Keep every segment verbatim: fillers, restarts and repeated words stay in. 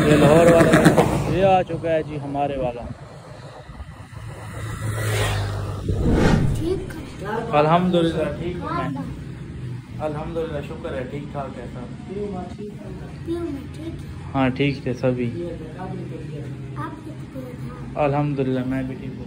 ये लाहौर वाला ये आ चुका है जी हमारे वाला। अल्हम्दुलिल्लाह ठीक है, अल्हम्दुलिल्लाह शुक्र है, ठीक ठाक है सब। हाँ ठीक थे सभी, अल्हम्दुलिल्लाह मैं भी ठीक हूँ।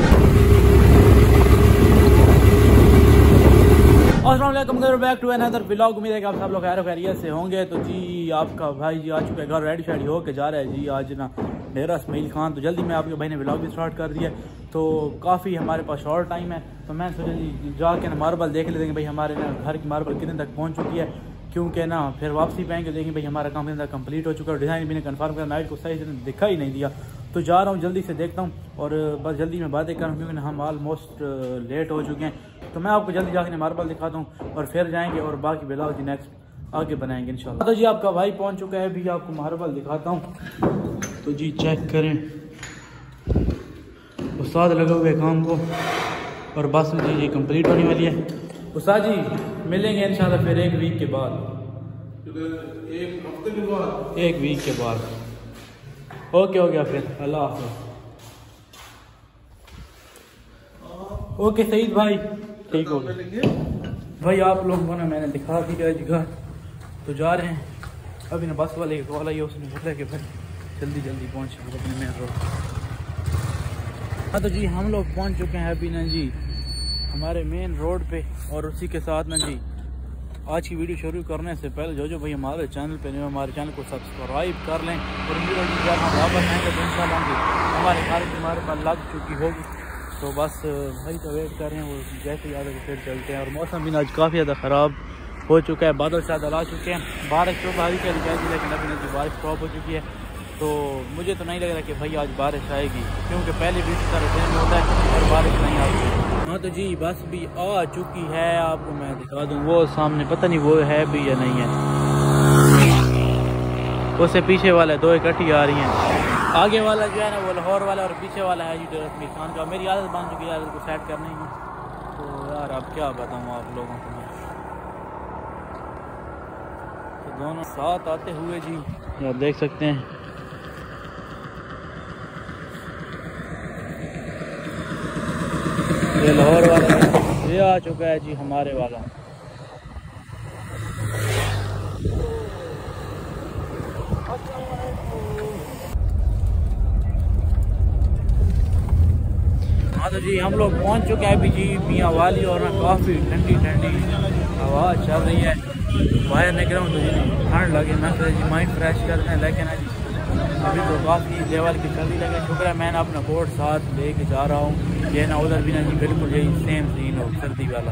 अस्सलामुअलैकुम, बैक टू अनदर व्लॉग। उम्मीद है कि आप सब लोग खैर खैरियत से होंगे। तो जी आपका भाई जी आ चुका है घर, रेडी शेडी होके जा रहा है जी आज ना डेरा इस्माइल खान। तो जल्दी में आपके भाई ने व्लॉग भी स्टार्ट कर दिया, तो काफ़ी हमारे पास शॉर्ट टाइम है। तो मैं सोचा जी जाके ना मार्बल देख लेते हैं भाई हमारे ना घर की मार्बल कितने तक पहुँच चुकी है, क्योंकि ना फिर वापसी पाएंगे देखें भाई हमारा काम कितना कंप्लीट हो चुका है। डिज़ाइन भी ने कन्फर्म कर नाइट को सही से दिखा ही नहीं दिया, तो जा रहा हूँ जल्दी से देखता हूँ और बस जल्दी में बातें कर रहा हूँ क्योंकि हम ऑलमोस्ट लेट हो चुके हैं। तो मैं आपको जल्दी जाके मार्बल दिखाता हूँ और फिर जाएंगे और बाकी ब्लॉग जी नेक्स्ट आगे बनाएंगे इंशाल्लाह। तो जी आपका भाई पहुँच चुका है, भी आपको मार्बल दिखाता हूँ। तो जी चेक करें, उस्ताद लगे हुए काम को और बस जी ये कंप्लीट होने वाली है। उस्ताद जी मिलेंगे इंशाल्लाह फिर एक वीक के बाद, एक हफ्ते के बाद, एक वीक के बाद। ओके हो गया फिर, अल्लाह हाफ़िज़। ओके सईद भाई ठीक हो गया भाई। आप लोगों को ना मैंने दिखा दिया जगह, तो जा रहे हैं अभी ना बस वाले की कॉल आई है, उसने बोला कि भाई जल्दी जल्दी पहुँचे अपने मेन रोड। हाँ तो जी हम लोग पहुँच चुके हैं अभी ना जी हमारे मेन रोड पे, और उसी के साथ ना जी आज की वीडियो शुरू करने से पहले जो जो भाई हमारे चैनल पे नहीं हमारे चैनल को सब्सक्राइब कर लें और जब हम वापस आएंगे तो इंशाल्लाह हमारे घर हमारे पास लग चुकी होगी। तो बस भाई का वेट कर रहे हैं, वो जैसे याद है फिर चलते हैं। और मौसम भी आज काफ़ी ज़्यादा ख़राब हो चुका है, बादल शायद आ चुके हैं, बारिश तो बारिश चली जाएगी लेकिन अभी नदी बारिश स्टॉप हो चुकी है। तो मुझे तो नहीं लग रहा कि भाई आज बारिश आएगी, क्योंकि पहले भी इस तरह दिन होता है और बारिश नहीं आती। हाँ तो जी बस भी आ चुकी है, आपको मैं दिखा दूँ वो सामने, पता नहीं वो है भी या नहीं है, उससे पीछे वाला दो इकट्ठी आ रही हैं। आगे वाला जो है ना वो लाहौर वाला और पीछे वाला है जी डेरा इस्माइल खान का। मेरी आदत बन चुकी है आदत को सेट करने की, तो यार अब क्या बताऊँ आप लोगों को मैं। तो दोनों साथ आते हुए जी आप देख सकते हैं। ये लाहौर वाला ये आ चुका है जी हमारे वाला। हाँ तो जी हम लोग पहुंच चुके हैं अभी जी मियाँ वाली, और ना काफ़ी ठंडी ठंडी हवा चल रही है। बाहर निकला हूँ तो जी ठंड लगे, मैं तो जी माइंड फ्रेश करते हैं, लेकिन जी अभी तो काफ़ी लेवल की सर्दी लगे। शुक्र है मैंने अपना कोट साथ लेके जा रहा हूँ, ये ना उधर भी ना जी बिल्कुल यही सेम सीन हो सर्दी वाला।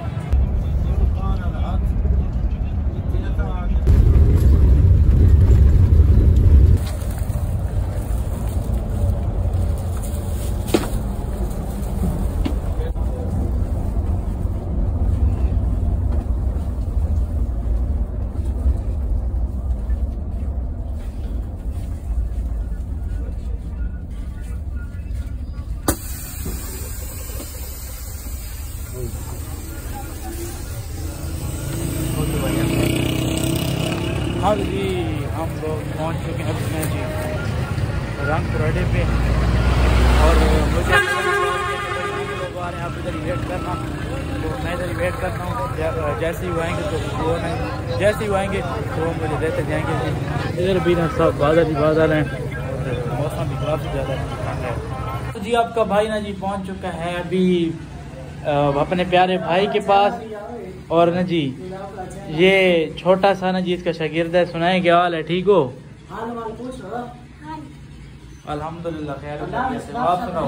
हाँ जी हम लोग पहुँच चुके हैं अपने जी रंगपुर अड्डे पे, और मुझे लोग आ रहे हैं, आप इधर ही वेट करना। तो मैं इधर ही वेट करता हूँ, जैसे ही आएंगे तो वो नहीं जैसे ही आएंगे तो वो मुझे देते जाएंगे। इधर भी ना सब बादल ही बादल हैं, मौसम भी काफ़ी ज़्यादा ठंड है। तो जी आपका भाई ना जी पहुँच चुका है अभी अपने प्यारे भाई के पास, और ना जी ये छोटा सा ना जी इसका शागिर्द है। सुनाए क्या हाल है, ठीक हो? अल्हम्दुलिल्लाह खैर, आप सुनाओ।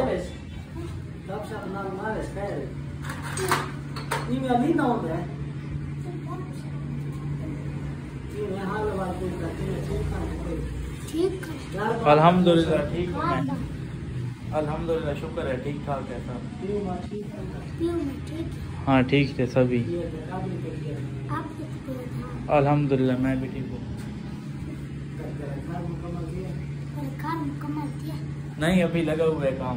अल्हम्दुलिल्लाह ठीक है, अल्हम्दुलिल्लाह शुक्र है, ठीक ठाक है सब। हाँ ठीक थे सभी, अल्हम्दुलिल्लाह मैं भी ठीक हूँ। नहीं अभी लगा हुआ है काम।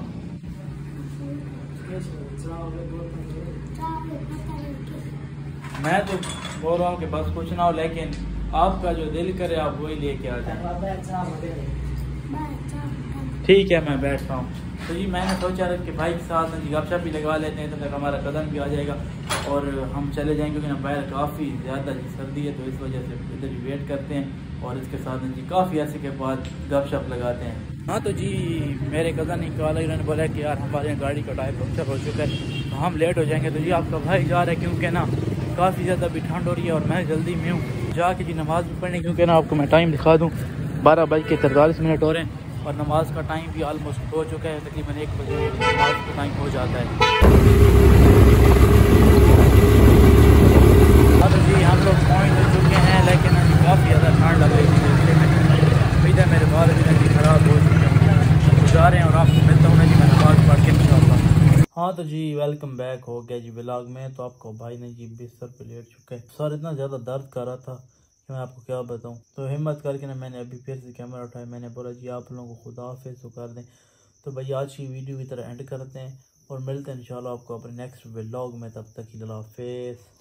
मैं तो बोल रहा हूँ कि बस कुछ ना हो, लेकिन आपका जो दिल करे आप वही लेके आ जाए। ठीक है मैं बैठता हूँ। तो जी मैंने सोचा कि भाई के साथ जी गपशप भी लगवा लेते हैं, तब तक हमारा कदम भी आ जाएगा और हम चले जाएंगे, क्योंकि ना बाहर काफ़ी ज़्यादा जी सर्दी है, तो इस वजह से इधर ही वेट करते हैं और इसके साथ जी काफ़ी ऐसे के बाद गपशप लगाते हैं। हाँ तो जी मेरे कज़न ही कॉल उन्होंने बोला कि यार हमारे यहाँ गाड़ी का टायर पंक्चर हो चुका है, तो हम लेट हो जाएंगे। तो जी आपका भाई जा रहा है, क्योंकि ना काफ़ी ज़्यादा अभी ठंड हो रही है और मैं जल्दी में हूँ जाके जी नमाज़ भी पढ़ने, क्योंकि ना आपको मैं टाइम दिखा दूँ, बारह बज के तैंतालीस मिनट हो रहे हैं और नमाज का टाइम भी ऑलमोस्ट हो चुका है, तकरीबन एक बजे नमाज का टाइम हो जाता है। अब जी हम लोग पहुँच हो चुके हैं, लेकिन अभी काफ़ी ज़्यादा ठंड लग रही थी, इधर मेरे बाल भी ख़राब हो चुके हैं, जा रहे हैं और आपको मिलता हूँ जी मैं नमाज पढ़ के इंशाल्लाह। हाँ तो जी वेलकम बैक हो गया जी व्लॉग में। तो आपको भाई ने जी बिस्तर पे लेट चुका है, सर इतना ज़्यादा दर्द कर रहा था कि मैं आपको क्या बताऊँ। तो हिम्मत करके ना मैंने अभी फिर से कैमरा उठाया, मैंने बोला जी आप लोगों को खुदा हाफिज़ तो कर दें। तो भाई आज की वीडियो की तरह एंड करते हैं और मिलते हैं इंशाल्लाह आपको अपने नेक्स्ट व्लॉग में, तब तक अल्लाह हाफिज़।